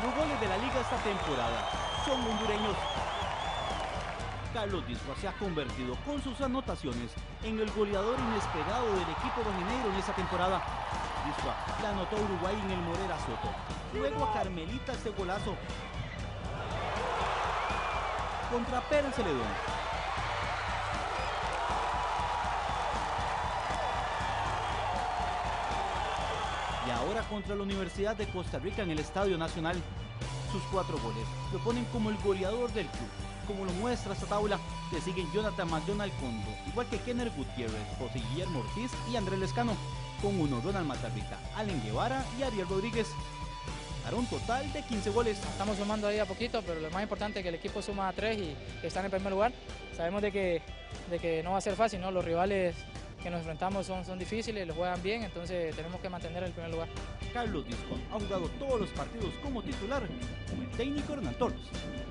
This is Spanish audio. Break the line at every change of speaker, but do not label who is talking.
Los goles de la liga esta temporada son hondureños. Carlos Discoa se ha convertido con sus anotaciones en el goleador inesperado del equipo rojinegro en esta temporada. Discoa le anotó a Uruguay en el Morera Soto. Luego a Carmelita este golazo contra Pérez Celedón. Y ahora contra la Universidad de Costa Rica en el Estadio Nacional. Sus 4 goles lo ponen como el goleador del club. Como lo muestra esta tabla, le siguen Jonathan McDonald con 2, igual que Kenner Gutiérrez, José Guillermo Ortiz y Andrés Lescano. Con 1, Ronald Matarrita, Allen Guevara y Ariel Rodríguez. Para un total de 15 goles.
Estamos sumando ahí a poquito, pero lo más importante es que el equipo suma 3 y está en primer lugar. Sabemos de que no va a ser fácil, ¿no? Los rivales que nos enfrentamos son difíciles, los juegan bien, entonces tenemos que mantener el primer lugar.
Carlos Discoa ha jugado todos los partidos como titular, como el técnico Hernán Torres.